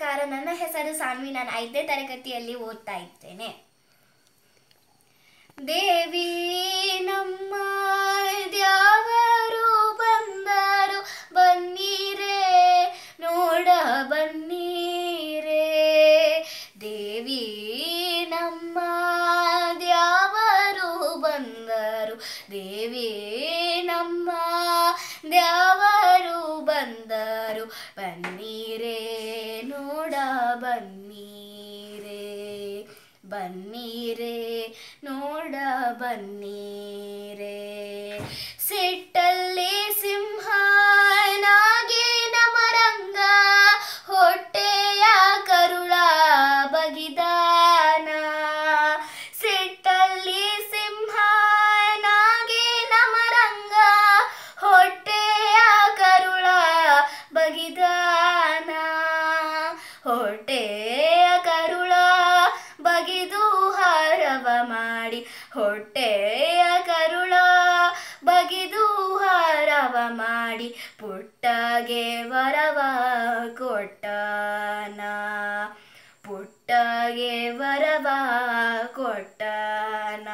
ನಮಸ್ಕಾರ. ನನ್ನ ಹೆಸರು ಸಾನ್ವಿ. ನಾನು 5ನೇ ತರಗತಿಯಲ್ಲಿ ಓದ್ತಾ ಇದ್ದೇನೆ. ದೇವಿ ನಮ್ಮ ದ್ಯಾವರು ಬಂದರು, ಬನ್ನೀರೇ ನೋಡ ಬನ್ನೀರೇ. ದೇವಿ ನಮ್ಮ ದ್ಯಾವರು ಬಂದರು, ದೇವಿ ನಮ್ಮ ದ್ಯಾವರು ಬಂದರು, ಬನ್ನೀರೇ ನೋಡ ಬನ್ನೀರೇ. ಬನ್ನೀರೇ ನೋಡ ಬನ್ನೀರೇ. ಸಿಟ್ಟಲ್ಲಿ ಸಿಂಹನಾಗಿ ನಮರಂಗ, ಹೊಟ್ಟೆಯ ಕರುಳ ಬಗಿದಾನ. ಸಿಟ್ಟಲ್ಲಿ ಸಿಂಹನಾಗಿ ನಮರಂಗ, ಹೊಟ್ಟೆಯ ಕರುಳ ಬಗಿದಾನ. ಹೊಟ್ಟೆಯ ಕರುಳ ಬಗಿದು ಹಾರವ ಮಾಡಿ, ಹೊಟ್ಟೆಯ ಕರುಳ ಬಗಿದು ಹಾರವ ಮಾಡಿ, ಪುಟ್ಟಗೆ ವರವ ಕೊಟ್ಟನ. ಪುಟ್ಟಗೆ ವರವ ಕೊಟ್ಟನ.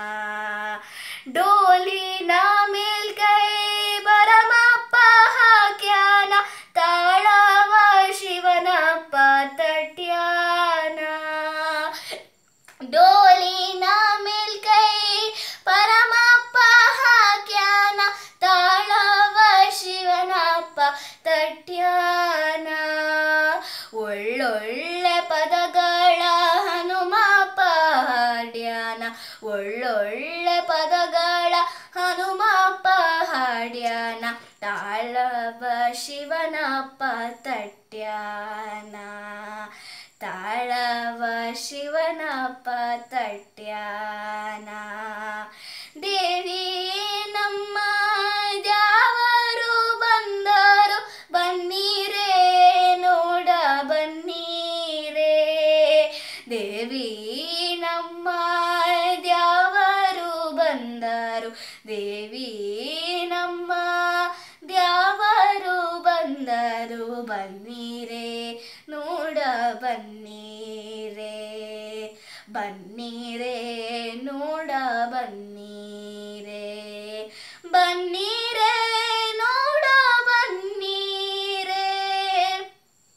ಡೋಲಿನ ಮೇಲ್ಕೈ ಬರಮಪ್ಪ ಹಾಕ್ಯಾನ, ತಾಳವ ಶಿವನಪ್ಪ ತಟ್ಯಾನ. ಡೋಲಿನ ಮೇಲ್ಕೈ ಪರಮಪ್ಪ ಹಾಕ್ಯಾನ, ತಾಳವ ಶಿವನಪ್ಪ ತಟ್ಯಾನ. ಒಳ್ಳೊಳ್ಳೆ ಪದಗಳ ಹನುಮಪ್ಪ ಹಾಡ್ಯಾನ, ಒಳ್ಳೊಳ್ಳೆ ಪದಗಳ ಹನುಮಪ್ಪ ಹಾಡ್ಯಾನ, ತಾಳವ ಶಿವನಪ್ಪ ತಟ್ಯಾನ. ತಾಳವ ಶಿವನಪ್ಪ ತಟ್ಯಾನ. ದೇವಿ ನಮ್ಮ ದ್ಯಾವರು ಬಂದರು, ಬನ್ನೀರೇ ನೋಡ ಬನ್ನೀರೇ. ದೇವಿ ನಮ್ಮ ದ್ಯಾವರು ಬಂದರು, ದೇವಿ ನಮ್ಮ ದ್ಯಾವರು ಬಂದರು, ಬನ್ನೀರೇ ನೋಡ ಬನ್ನೀರೇ. ಬನ್ನೀರೇ ನೋಡ ಬನ್ನೀರೇ.